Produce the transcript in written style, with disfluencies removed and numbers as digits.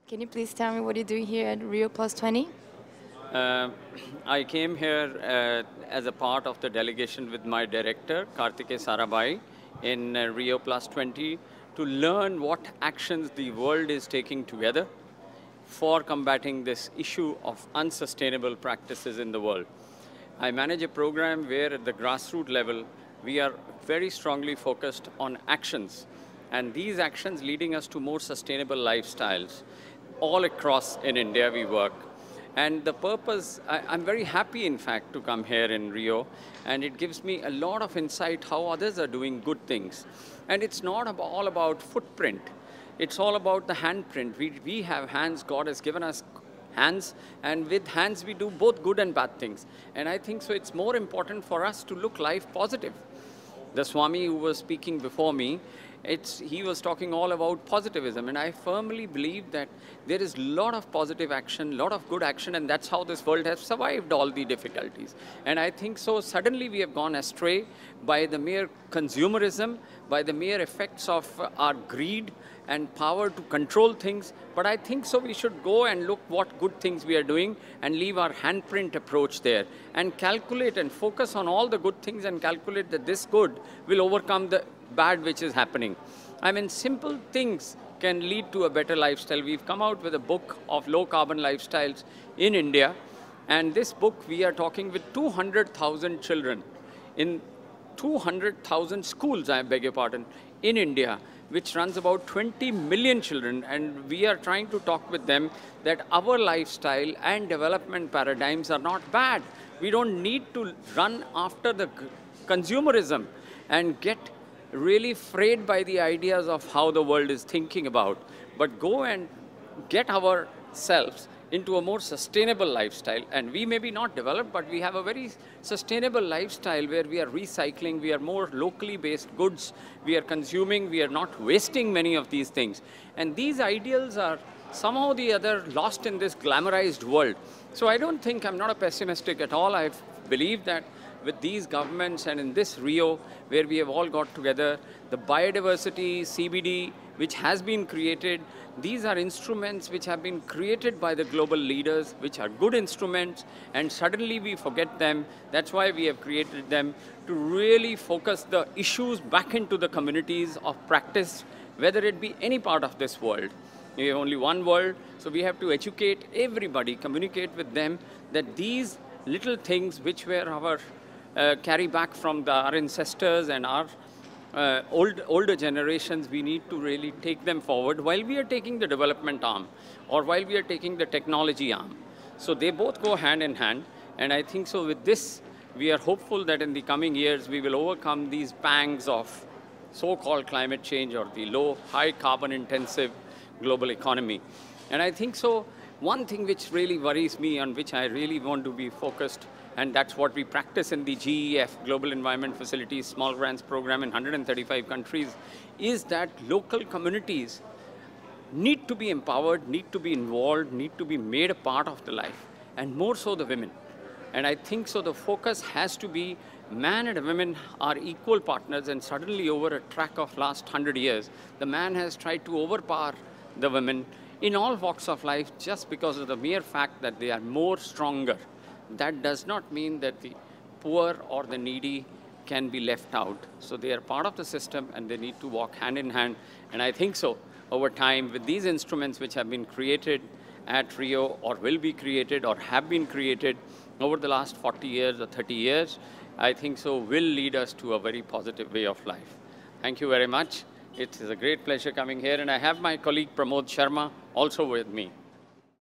Can you please tell me what you're doing here at Rio Plus 20? Uh, I came here as a part of the delegation with my director, Kartike Sarabhai, in Rio Plus 20 to learn what actions the world is taking together for combating this issue of unsustainable practices in the world. I manage a program where at the grassroots level, we are very strongly focused on actions, and these actions leading us to more sustainable lifestyles. All across in India we work. And the purpose, I'm very happy in fact to come here in Rio, and it gives me a lot of insight how others are doing good things. And it's not all about footprint, it's all about the handprint. We have hands, God has given us hands, and with hands we do both good and bad things. And I think so it's more important for us to look life positive. The Swami who was speaking before me, he was talking all about positivism, and I firmly believe that there is a lot of positive action, a lot of good action, and that's how this world has survived all the difficulties. And I think so suddenly we have gone astray by the mere consumerism, by the mere effects of our greed and power to control things. But I think so we should go and look what good things we are doing and leave our handprint approach there and calculate and focus on all the good things and calculate that this good will overcome the bad which is happening. I mean, simple things can lead to a better lifestyle. We've come out with a book of low carbon lifestyles in India, and this book we are talking with 200,000 children in 200,000 schools, I beg your pardon, in India, which runs about 20 million children, and we are trying to talk with them that our lifestyle and development paradigms are not bad. We don't need to run after the consumerism and get really frayed by the ideas of how the world is thinking about, but go and get ourselves into a more sustainable lifestyle. And we may be not developed, but we have a very sustainable lifestyle where we are recycling, we are more locally based goods, we are consuming, we are not wasting many of these things. And these ideals are somehow or the other lost in this glamorized world. So I don't think, I'm not a pessimistic at all. I believe that with these governments and in this Rio, where we have all got together, the biodiversity, CBD, which has been created, these are instruments which have been created by the global leaders, which are good instruments, and suddenly we forget them. That's why we have created them, to really focus the issues back into the communities of practice, whether it be any part of this world. We have only one world, so we have to educate everybody, communicate with them that these little things which were our carry back from our ancestors and our older generations, we need to really take them forward while we are taking the development arm or while we are taking the technology arm. So they both go hand in hand, and I think so with this, we are hopeful that in the coming years we will overcome these pangs of so-called climate change or the high carbon intensive global economy. And I think so one thing which really worries me, on which I really want to be focused, and that's what we practice in the GEF, Global Environment Facilities Small Grants Program in 135 countries, is that local communities need to be empowered, need to be involved, need to be made a part of the life, and more so the women. And I think so the focus has to be man and women are equal partners, and suddenly over a track of last 100 years, the man has tried to overpower the women in all walks of life just because of the mere fact that they are more stronger. That does not mean that the poor or the needy can be left out. So they are part of the system and they need to walk hand in hand. And I think so over time with these instruments which have been created at Rio or will be created or have been created over the last 40 years or 30 years, I think so will lead us to a very positive way of life. Thank you very much. It is a great pleasure coming here, and I have my colleague Pramod Sharma also with me.